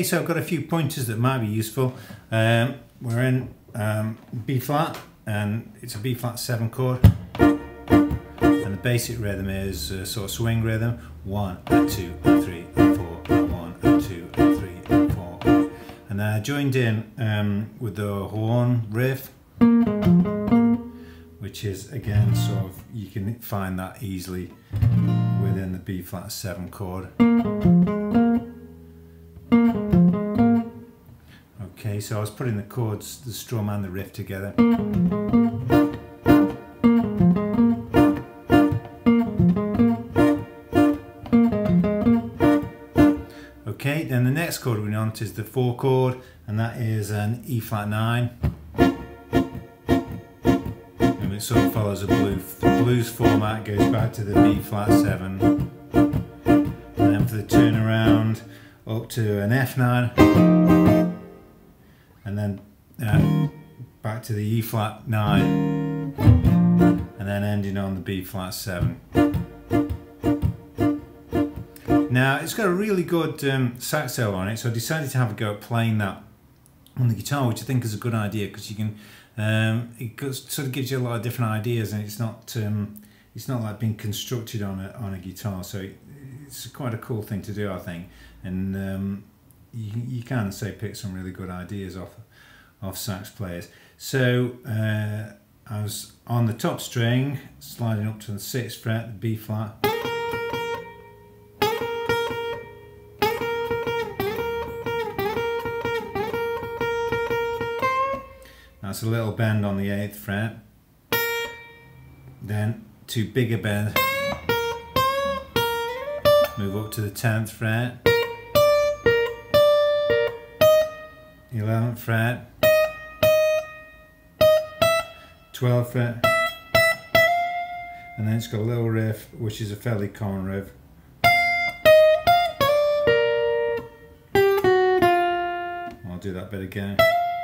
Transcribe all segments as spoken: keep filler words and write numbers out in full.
So I've got a few pointers that might be useful. Um, we're in um, B flat, and it's a B flat seven chord, and the basic rhythm is a sort of swing rhythm: one and two and three and four, and one and two and three and four. And then I joined in um, with the horn riff, which is again sort of, you can find that easily within the B flat seven chord. Okay, so I was putting the chords, the strum and the riff together. Okay, then the next chord we want is the four chord, and that is an E flat nine. And it sort of follows a blues, the blues format, goes back to the B flat seven. And then for the turnaround, up to an F nine. And then uh, back to the E flat nine, and then ending on the B flat seven. Now it's got a really good um, sax solo on it, so I decided to have a go at playing that on the guitar, which I think is a good idea, because you can um, it goes, sort of gives you a lot of different ideas, and it's not um, it's not like being constructed on a on a guitar, so it, it's quite a cool thing to do, I think. And um, You, you can say pick some really good ideas off off sax players. So uh, I was on the top string, sliding up to the sixth fret, the B flat. That's a little bend on the eighth fret. Then two bigger bends. Move up to the tenth fret. eleventh fret, twelfth fret, and then it's got a little riff, which is a fairly common riff. I'll do that bit again.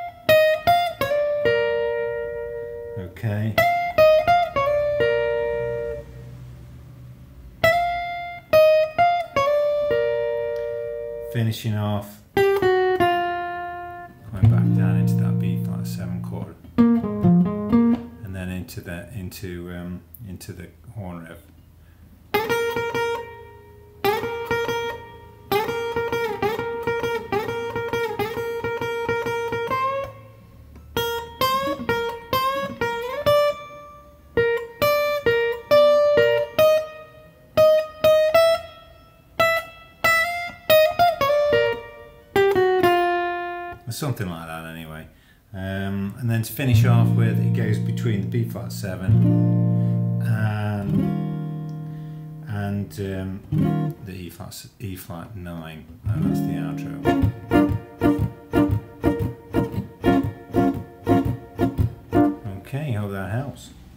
Okay. Finishing off. Back down into that B flat seven chord, and then into the into um, into the horn riff. Something like that anyway. Um, and then to finish off with, it goes between the B flat seven and and um, the E flat E flat nine, and that's the outro. Okay, hope that helps.